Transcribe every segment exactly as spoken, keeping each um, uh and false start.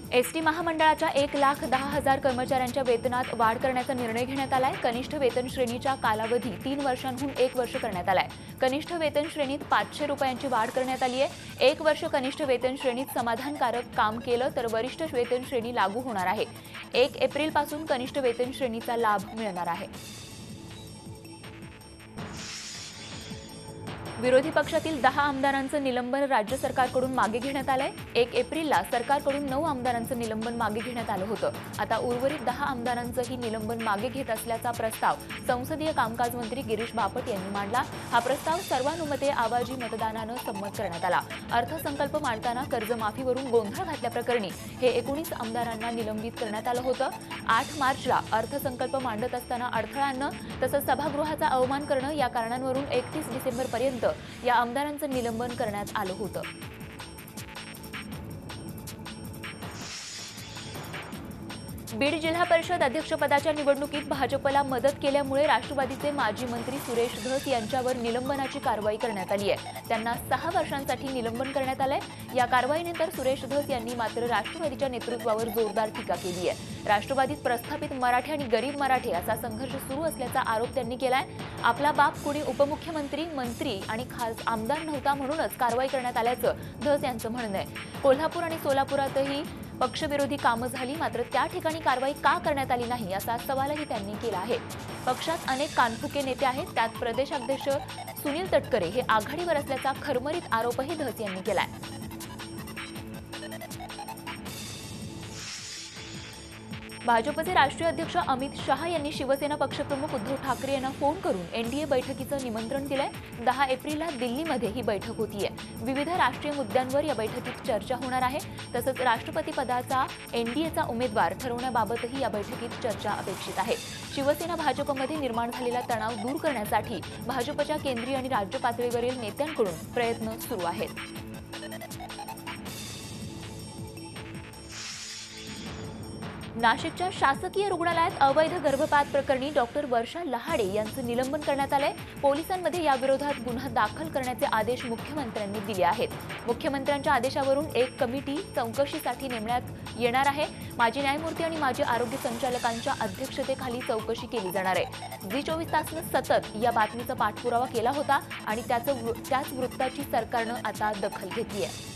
ST महामंडळाच्या एक लाख दहा हजार कर्मचाऱ्यांच्या वेतनात वाढ करण्याचा निर्णय घेण्यात आलाय। कनिष्ठ वेतन श्रेणीचा कालावधी तीन वर्षांहून एक वर्ष करण्यात आलाय। कनिष्ठ वेतन श्रेणीत पाचशे रुपयांची वाढ करण्यात आली आहे। एक वर्ष कनिष्ठ वेतन श्रेणीत समाधानकारक काम केलं तर वरिष्ठ वेतन श्रेणी लागू होणार आहे। एक एप्रिल पासून कनिष्ठ वेतन श्रेणीचा लाभ मिळणार आहे। विरोधी पक्षातील दहा आमदारांचं निलंबन राज्य सरकारकडून मागे घेण्यात आलंय। एक एप्रिलला सरकारकडून नऊ आमदारांचं निलंबन मागे घेण्यात आलं होतं। आता उर्वरित दहा आमदारांचंही निलंबन मागे घेत असल्याचा प्रस्ताव संसदीय कामकाज मंत्री गिरीश बापट यांनी मांडला। हा प्रस्ताव सर्वानुमते आवाजी मतदानानं संमत करण्यात आला। अर्थसंकल्प मांडताना कर्जमाफीवरून गोंधळ घातल्याप्रकरणी हे एकोणीस आमदारांना निलंबित करण्यात आलं होतं। आठ मार्चला अर्थसंकल्प मांडत असताना अडथळा आणणं तसंच सभागृहाचा अवमान करणं या कारणांवरून एकतीस डिसेंबरपर्यंत या आमदारांचं निलंबन करण्यात आलं होतं। बीड जिल्हा परिषद अध्यक्षपदाच्या निवडणुकीत भाजपला मदत केल्यामुळे राष्ट्रवादीचे माजी मंत्री सुरेश धस यांच्यावर निलंबनाची कारवाई करण्यात आली आहे। त्यांना सहा वर्षांसाठी निलंबन करण्यात आलंय। या कारवाईनंतर सुरेश धस यांनी मात्र राष्ट्रवादीच्या नेतृत्वावर जोरदार टीका केली आहे। राष्ट्रवादीत प्रस्थापित मराठे आणि गरीब मराठे असा संघर्ष सुरू असल्याचा आरोप त्यांनी केलाय। आपला बाप कुणी उपमुख्यमंत्री मंत्री आणि खास आमदार नव्हता म्हणूनच कारवाई करण्यात आल्याचं धस यांचं म्हणणं आहे। कोल्हापूर आणि सोलापुरातही पक्षविरोधी कामं झाली मात्र त्या ठिकाणी कारवाई का करण्यात आली नाही असा सवालही त्यांनी केला आहे। पक्षात अनेक कानफुके नेते आहेत, त्यात प्रदेशाध्यक्ष सुनील तटकरे हे आघाडीवर असल्याचा खरमरीत आरोपही धस यांनी केलाय। भाजपचे राष्ट्रीय अध्यक्ष अमित शहा यांनी शिवसेना पक्षप्रमुख उद्धव ठाकरे यांना फोन करून एनडीए बैठकीचं निमंत्रण दिलंय। दहा एप्रिलला दिल्लीमध्ये ही बैठक होतीये। विविध राष्ट्रीय मुद्द्यांवर या बैठकीत चर्चा होणार आहे। तसंच राष्ट्रपती पदाचा एनडीएचा उमेदवार ठरवण्याबाबतही या बैठकीत चर्चा अपेक्षित आहे। शिवसेना भाजपमध्ये निर्माण झालेला तणाव दूर करण्यासाठी भाजपच्या केंद्रीय आणि राज्य पातळीवरील नेत्यांकडून प्रयत्न सुरू आहेत। नाशिकच्या शासकीय रुग्णालयात अवैध गर्भपात प्रकरणी डॉक्टर वर्षा लहाडे यांचं निलंबन करण्यात आलंय। पोलिसांमध्ये याविरोधात गुन्हा दाखल करण्याचे आदेश मुख्यमंत्र्यांनी दिले आहेत। मुख्यमंत्र्यांच्या आदेशावरून एक कमिटी चौकशीसाठी नेमण्यात येणार आहे। माजी न्यायमूर्ती आणि माजी आरोग्य संचालकांच्या अध्यक्षतेखाली चौकशी केली जाणार आहे। झी चोवीस तासनं सतत या बातमीचा पाठपुरावा केला होता आणि त्याचं त्याच वृत्ताची सरकारनं आता दखल घेतली आहे।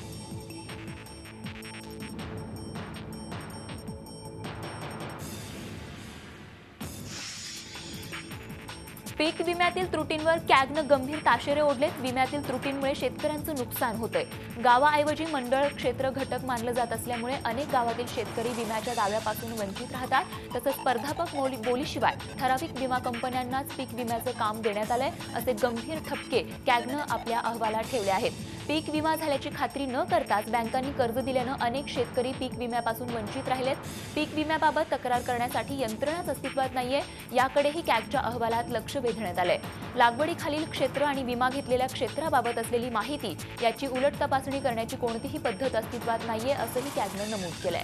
पीक विम्यातील त्रुटींवर कॅगनं गंभीर ताशेरे ओढलेत। विम्यातील त्रुटींमुळे शेतकऱ्यांचं नुकसान होतंय। गावाऐवजी मंडळ क्षेत्र घटक मानलं जात असल्यामुळे अनेक गावातील शेतकरी विम्याच्या दाव्यापासून वंचित राहतात। तसंच स्पर्धात्मक बोलीशिवाय ठराविक विमा कंपन्यांनाच पीक विम्याचं काम देण्यात आलंय असे गंभीर ठपके कॅगनं आपल्या अहवालात ठेवले आहेत। पीक विमा झाल्याची खात्री न करताच बँकांनी कर्ज दिल्यानं अनेक शेतकरी पीक विम्यापासून वंचित राहिलेत। पीक विम्याबाबत तक्रार करण्यासाठी यंत्रणाच अस्तित्वात नाहीये, याकडेही कॅगच्या अहवालात लक्ष वेधण्यात आलंय। लागवडीखालील क्षेत्र आणि विमा घेतलेल्या क्षेत्राबाबत असलेली माहिती याची उलट तपासणी करण्याची कोणतीही पद्धत अस्तित्वात नाहीये असंही कॅगनं नमूद केलंय।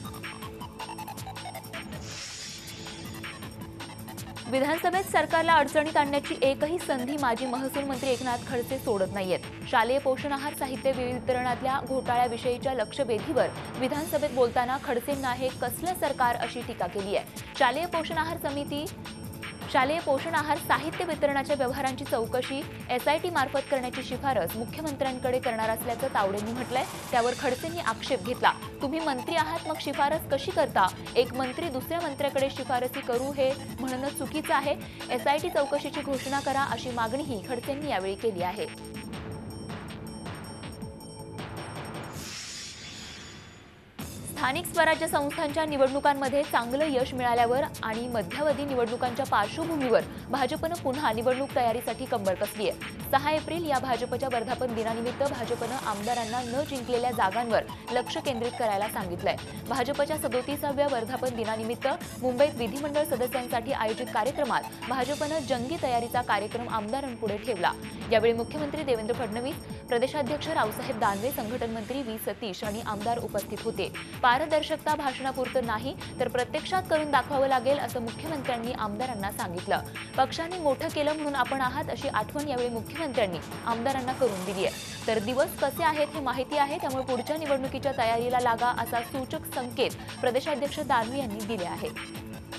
विधानसभेत सरकारला अडचणीत आणण्याची एकही संधी माजी महसूल मंत्री एकनाथ खडसे सोडत नाहीयेत। शालेय पोषण आहार साहित्य वितरणातल्या घोटाळ्याविषयीच्या लक्षवेधीवर विधानसभेत बोलताना खडसेंना हे कसलं सरकार अशी टीका केली आहे। शालेय पोषण आहार समिती शालेय पोषण आहार साहित्य वितरणाच्या व्यवहारांची चौकशी एसआयटी मार्फत करण्याची शिफारस मुख्यमंत्र्यांकडे करणार असल्याचं तावडेंनी म्हटलंय। त्यावर खडसेंनी आक्षेप घेतला, तुम्ही मंत्री आहात मग शिफारस कशी करता? एक मंत्री दुसऱ्या मंत्र्याकडे शिफारसी करू हे म्हणणं चुकीचं आहे। एसआयटी चौकशीची घोषणा करा अशी मागणीही खडसेंनी यावेळी केली आहे। स्थानिक स्वराज्य संस्थांच्या निवडणुकांमध्ये चांगलं यश मिळाल्यावर आणि मध्यावधी निवडणुकांच्या पार्श्वभूमीवर भाजपनं पुन्हा निवडणूक तयारीसाठी कंबर कसली आहे। सहा एप्रिल या भाजपच्या वर्धापन दिनानिमित्त भाजपनं आमदारांना न जिंकलेल्या जागांवर लक्ष केंद्रित करायला सांगितलंय। भाजपच्या सदोतीसाव्या वर्धापन दिनानिमित्त मुंबईत विधिमंडळ सदस्यांसाठी आयोजित कार्यक्रमात भाजपनं जंगी तयारीचा कार्यक्रम आमदारांपुढे ठेवला। यावेळी मुख्यमंत्री देवेंद्र फडणवीस, प्रदेशाध्यक्ष रावसाहेब दानवे, संघटन मंत्री व्ही सतीश आणि आमदार उपस्थित होते। पारदर्शकता भाषणापुरतं नाही तर प्रत्यक्षात करून दाखवावं लागेल असं मुख्यमंत्र्यांनी आमदारांना सांगितलं। पक्षाने मोठं केलं म्हणून आपण आहात अशी आठवण यावेळी मुख्यमंत्र्यांनी आमदारांना करून दिली आहे। तर दिवस कसे आहेत हे माहिती आहे, त्यामुळे पुढच्या निवडणुकीच्या तयारीला लागा असा सूचक संकेत प्रदेशाध्यक्ष दानवे यांनी दिले आहेत।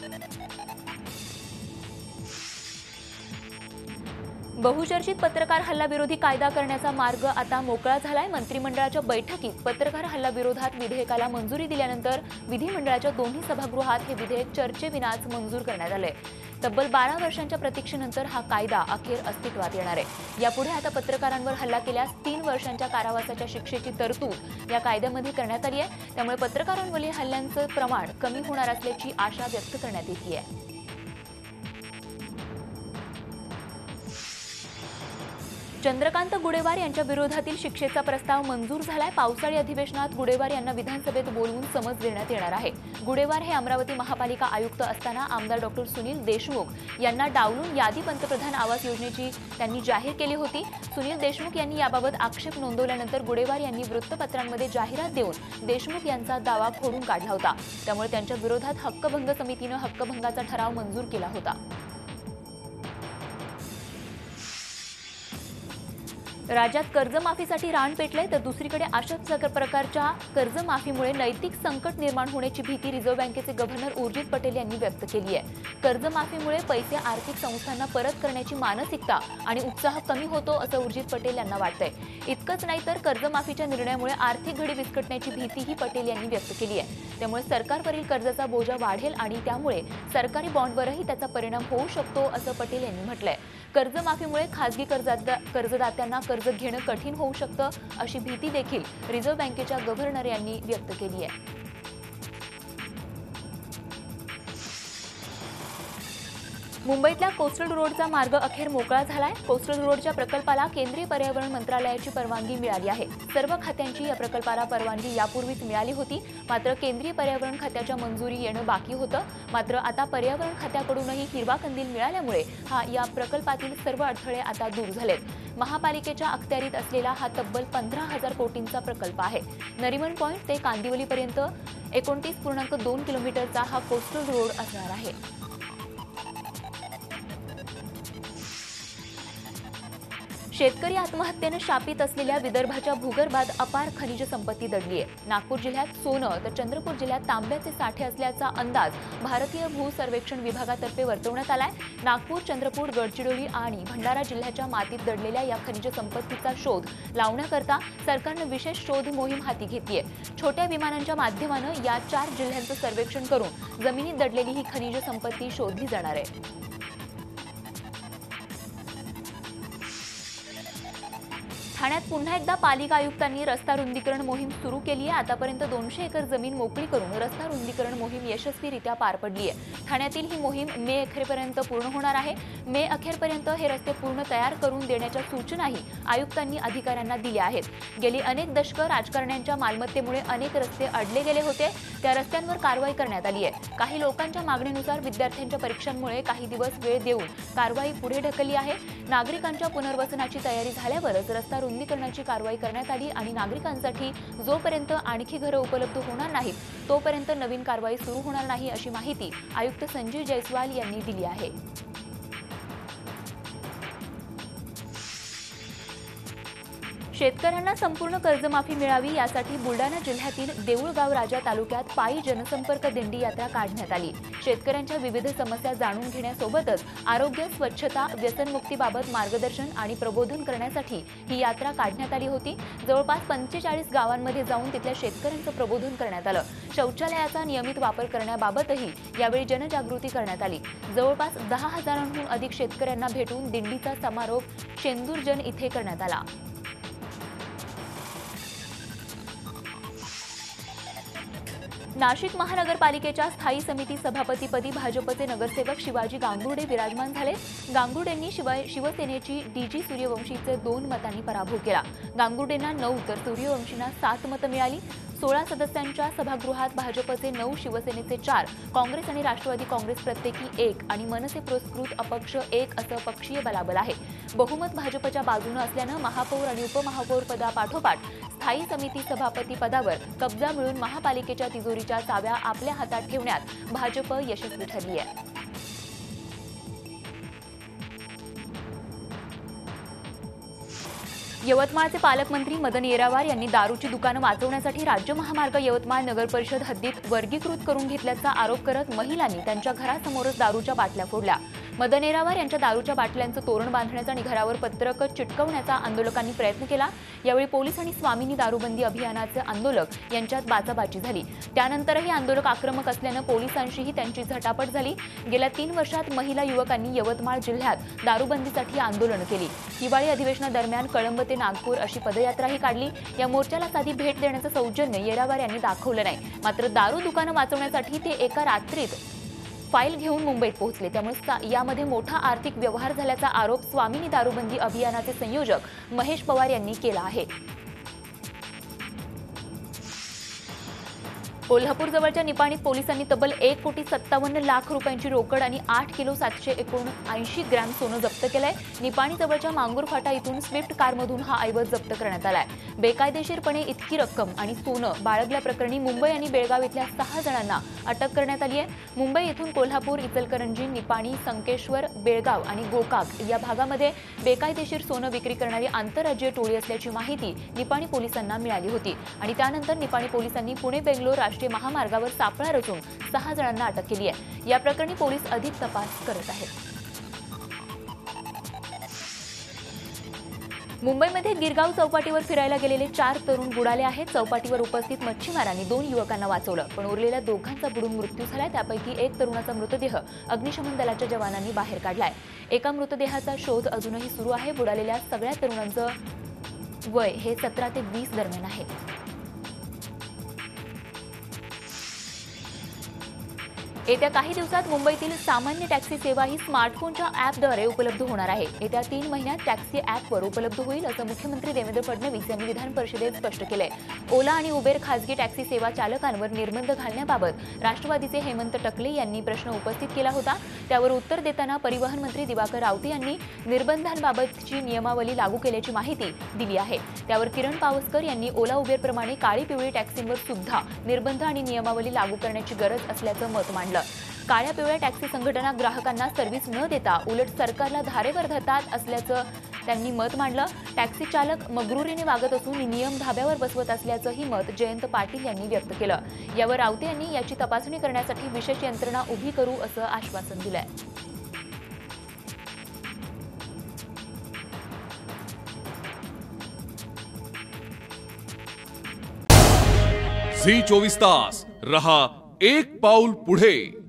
बहुचर्चित पत्रकार हल्ला विरोधी कायदा करण्याचा मार्ग आता मोकळा झालाय। मंत्रिमंडळाच्या बैठकीत पत्रकार हल्ला विरोधात विधेयकाला मंजुरी दिल्यानंतर विधिमंडळाच्या दोन्ही सभागृहात हे विधेयक चर्चेविनाच मंजूर करण्यात आले। तब्बल बारा वर्षांच्या प्रतीक्षेनंतर हा कायदा अखेर अस्तित्वात येणार आहे। यापुढे आता पत्रकारांवर हल्ला केल्यास तीन वर्षांच्या कारावासाच्या शिक्षेची तरतूद या कायद्यामध्ये करण्यात आली आहे। त्यामुळे पत्रकारांवरील हल्ल्यांचं प्रमाण कमी होणार असल्याची आशा व्यक्त करण्यात येते आहे। चंद्रकांत गुडेवार यांच्या विरोधातील शिक्षेचा प्रस्ताव मंजूर झालाय। पावसाळी अधिवेशनात गुडेवार यांना विधानसभेत बोलवून समज देण्यात येणार आहे। गुडेवार हे अमरावती महापालिका आयुक्त असताना आमदार डॉक्टर सुनील देशमुख यांना डावलून यादी पंतप्रधान आवास योजनेची त्यांनी जाहीर केली होती। सुनील देशमुख यांनी याबाबत आक्षेप नोंदवल्यानंतर गुडेवार यांनी वृत्तपत्रांमध्ये जाहिरात देऊन देशमुख यांचा दावा खोडून काढला होता। त्यामुळे त्यांच्या विरोधात हक्कभंग समितीने हक्कभंगाचा ठराव मंजूर केला होता। राज्यात कर्जमाफीसाठी रान पेटले तर दुसरीकडे अशाच प्रकारच्या कर्जमाफीमुळे नैतिक संकट निर्माण होण्याची भीती रिझर्व्ह बँकेचे गव्हर्नर उर्जित पटेल यांनी व्यक्त केली आहे। कर्जमाफीमुळे पैसे आर्थिक संस्थांना परत करण्याची मानसिकता आणि उत्साह कमी होतो असं उर्जित पटेल यांना वाटतंय। इतकंच नाही तर कर्जमाफीच्या निर्णयामुळे आर्थिक घडी विस्कटण्याची भीतीही पटेल यांनी व्यक्त केली आहे। त्यामुळे सरकारवरील कर्जाचा बोजा वाढेल आणि त्यामुळे सरकारी बॉन्डवरही त्याचा परिणाम होऊ शकतो असं पटेल यांनी म्हटलंय। कर्जमाफीमुळे खासगी कर्जदात्यांना कर्ज घेणं कठीण होऊ शकतं अशी भीती देखील रिझर्व्ह बँकेच्या गव्हर्नर यांनी व्यक्त केली आहे। मुंबईतल्या कोस्टल रोडचा मार्ग अखेर मोकळा झालाय। कोस्टल रोडच्या प्रकल्पाला केंद्रीय पर्यावरण मंत्रालयाची परवानगी मिळाली आहे। सर्व खात्यांची या प्रकल्पाला परवानगी यापूर्वीच मिळाली होती, मात्र केंद्रीय पर्यावरण खात्याच्या मंजुरी येणं बाकी होतं। मात्र आता पर्यावरण खात्याकडूनही हिरवा कंदील मिळाल्यामुळे हा या प्रकल्पातील सर्व अडथळे आता दूर झालेत। महापालिकेच्या अखत्यारीत असलेला हा तब्बल पंधरा हजार कोटींचा प्रकल्प आहे। नरिमन पॉइंट ते कांदिवलीपर्यंत एकोणतीस पूर्णांक दोन किलोमीटरचा हा कोस्टल रोड असणार आहे। शेतकरी आत्महत्येने शापित असलेल्या विदर्भाच्या भूगर्भात अपार खनिज संपत्ती दडली आहे। नागपूर जिल्ह्यात सोनं तर चंद्रपूर जिल्ह्यात तांब्याचे साठे असल्याचा अंदाज भारतीय भू सर्वेक्षण विभागातर्फे वर्तवण्यात आलाय। नागपूर, चंद्रपूर, गडचिरोली आणि भंडारा जिल्ह्याच्या मातीत दडलेल्या या खनिज संपत्तीचा शोध लावण्याकरता सरकारने विशेष शोध मोहीम हाती घेतली आहे। छोट्या विमानांच्या माध्यमाने या चार जिल्ह्यांचं सर्वेक्षण करून जमिनीत दडलेली ही खनिज संपत्ती शोधली जाणार आहे। ठाण्यात पुन्हा एकदा पालिका आयुक्तांनी रस्ता रुंदीकरण मोहीम सुरू केली आहे। आतापर्यंत दोनशे एकर जमीन मोकळी करून रस्ता रुंदीकरण मोहीम यशस्वीरित्या पार पडली आहे। ठाण्यातील ही मोहीम मे अखेरपर्यंत पूर्ण होणार आहे। मे अखेरपर्यंत हे रस्ते पूर्ण तयार करून देण्याच्या सूचनाही आयुक्तांनी अधिकाऱ्यांना दिल्या आहेत। गेली अनेक दशकं राजकारण्यांच्या मालमत्तेमुळे अनेक रस्ते अडले गेले होते, त्या रस्त्यांवर कारवाई करण्यात आली आहे। काही लोकांच्या मागणीनुसार विद्यार्थ्यांच्या परीक्षांमुळे काही दिवस वेळ देऊन कारवाई पुढे ढकलली आहे। नागरिकांच्या पुनर्वसनाची तयारी झाल्यावरच रस्ता रुंदीकरणाची कारवाई करण्यात आली आणि नागरिकांसाठी जोपर्यंत आणखी घरं उपलब्ध होणार नाहीत तोपर्यंत नवीन कारवाई सुरू होणार नाही अशी माहिती आयुक्त संजीव जयस्वाल यांनी दिली आहे। शेतकऱ्यांना संपूर्ण कर्जमाफी मिळावी यासाठी बुलढाणा जिल्ह्यातील देऊळगाव राजा तालुक्यात पायी जनसंपर्क दिंडी यात्रा काढण्यात आली। शेतकऱ्यांच्या विविध समस्या जाणून घेण्यासोबतच आरोग्य, स्वच्छता, व्यसनमुक्तीबाबत मार्गदर्शन आणि प्रबोधन करण्यासाठी ही यात्रा काढण्यात आली होती। जवळपास पंचेचाळीस गावांमध्ये जाऊन तिथल्या शेतकऱ्यांचं प्रबोधन करण्यात आलं। शौचालयाचा नियमित वापर करण्याबाबतही यावेळी जनजागृती करण्यात आली। जवळपास दहा हजारांहून अधिक शेतकऱ्यांना भेटून दिंडीचा समारोप शेंदूरजन इथे करण्यात आला। नाशिक महानगरपालिकेच्या स्थायी समिती सभापतीपदी भाजपचे नगरसेवक शिवाजी गांगुर्डे विराजमान झाले। गांगुर्डेंनी शिवसेनेची डीजी सूर्यवंशीचे दोन मतांनी पराभव केला। गांगुर्डेंना नऊ तर सूर्यवंशींना सात मतं मिळाली। सोळा सदस्यांच्या सभागृहात भाजपचे नऊ, शिवसेनेचे चार, काँग्रेस आणि राष्ट्रवादी काँग्रेस प्रत्येकी एक आणि मनसे पुरस्कृत अपक्ष एक असं पक्षीय बलाबल आहे. बहुमत भाजपच्या बाजूने असल्यानं महापौर आणि उपमहापौर पदापाठोपाठ स्थायी समिती सभापती पदावर कब्जा मिळून महापालिकेच्या तिजोरीच्या चाव्या आपल्या हातात ठेवण्यात भाजप यशस्वी ठरली आहे. यवतमाळचे पालकमंत्री मदन येरावार यांनी दारूची दुकानं वाचवण्यासाठी राज्य महामार्ग यवतमाळ नगर परिषद हद्दीत वर्गीकृत करून घेतल्याचा आरोप करत महिलांनी त्यांच्या घरासमोरच दारूच्या बाटल्या फोडल्या. मदन येरावार यांच्या दारूच्या बाटल्यांचं तोरण बांधण्याचा आणि घरावर पत्रक चिटकवण्याचा आंदोलकांनी प्रयत्न केला. यावेळी पोलीस आणि स्वामिनी दारूबंदी अभियानाचे आंदोलक यांच्यात बाचाबाची झाली. त्यानंतरही आंदोलक आक्रमक असल्यानं पोलिसांशीही त्यांची झटापट झाली. गेल्या तीन वर्षात महिला युवकांनी यवतमाळ जिल्ह्यात दारूबंदीसाठी आंदोलन केली. हिवाळी अधिवेशनादरम्यान कळंब ते नागपूर अशी पदयात्राही काढली. या मोर्चाला साधी भेट देण्याचं सौजन्य येरावार यांनी दाखवलं नाही. मात्र दारू दुकानं वाचवण्यासाठी ते एका रात्रीत फाईल घेऊन मुंबईत पोहोचले. त्यामुळे यामध्ये मोठा आर्थिक व्यवहार झाल्याचा आरोप स्वामिनी दारूबंदी अभियानाचे संयोजक महेश पवार यांनी केला आहे. कोल्हापूर जवळच्या निपाणीत पोलिसांनी तब्बल एक कोटी सत्तावन्न लाख रुपयांची रोकड आणि आठ किलो सातशे एकोणऐंशी ग्रॅम सोनं जप्त केलंय. निपाणी जवळच्या मांगूर फाटा इथून स्विफ्ट कारमधून हा ऐवज जप्त करण्यात आलाय. बेकायदेशीरपणे इतकी रक्कम आणि सोनं बाळगल्याप्रकरणी मुंबई आणि बेळगाव इथल्या सहा जणांना अटक करण्यात आली आहे. मुंबई येथून कोल्हापूर, इचलकरंजी, निपाणी, संकेश्वर, बेळगाव आणि गोकाक या भागामध्ये बेकायदेशीर सोनं विक्री करणारी आंतरराज्यीय टोळी असल्याची माहिती निपाणी पोलिसांना मिळाली होती आणि त्यानंतर निपाणी पोलिसांनी पुणे बेंगलोर राष्ट्रीय महामार्गावर सापळा रचून सहा जणांना अटक केली आहे. या प्रकरणी पोलीस अधिक तपास करत आहेत. मुंबईमध्ये गिरगाव चौपाटीवर फिरायला गेलेले चार तरुण बुडाले आहेत. चौपाटीवर उपस्थित मच्छीमारांनी दोन युवकांना वाचवलं, पण उरलेल्या दोघांचा बुडून मृत्यू झालाय. त्यापैकी एक तरुणाचा मृतदेह अग्निशमन दलाच्या जवानांनी बाहेर काढलाय. एका मृतदेहाचा शोध अजूनही सुरू आहे. बुडालेल्या सगळ्या तरुणांचं वय हे सतरा ते वीस दरम्यान आहे. येत्या काही दिवसात मुंबईतील सामान्य टॅक्सी सेवा ही स्मार्टफोनच्या ॲपद्वारे उपलब्ध होणार आहे. येत्या तीन महिन्यात टॅक्सी ॲपवर उपलब्ध होईल असं मुख्यमंत्री देवेंद्र फडणवीस यांनी विधान परिषदेत स्पष्ट केलंय. ओला आणि उबेर खासगी टॅक्सी सेवा चालकांवर निर्बंध घालण्याबाबत राष्ट्रवादीचे हेमंत टकले यांनी प्रश्न उपस्थित केला होता. त्यावर उत्तर देताना परिवहन मंत्री दिवाकर रावते यांनी निर्बंधांबाबतची नियमावली लागू केल्याची माहिती दिली आहे. त्यावर किरण पावसकर यांनी ओला उबेरप्रमाणे काळी पिवळी टॅक्सींवर सुद्धा निर्बंध आणि नियमावली लागू करण्याची गरज असल्याचं मत मांडलं. काळ्या पिवळ्या टॅक्सी संघटना ग्राहकांना सर्व्हिस न देता उलट सरकारला धारेवर धरतात असल्याचं त्यांनी मत मांडलं. टॅक्सी चालक मगरुरीने वागत असून नियम धाब्यावर बसवत असल्याचंही मत जयंत पाटील यांनी व्यक्त केलं. यावर रावते यांनी याची तपासणी करण्यासाठी विशेष यंत्रणा उभी करू असं आश्वासन दिलंय. झी चोवीस तास रहा एक पाऊल पुढे.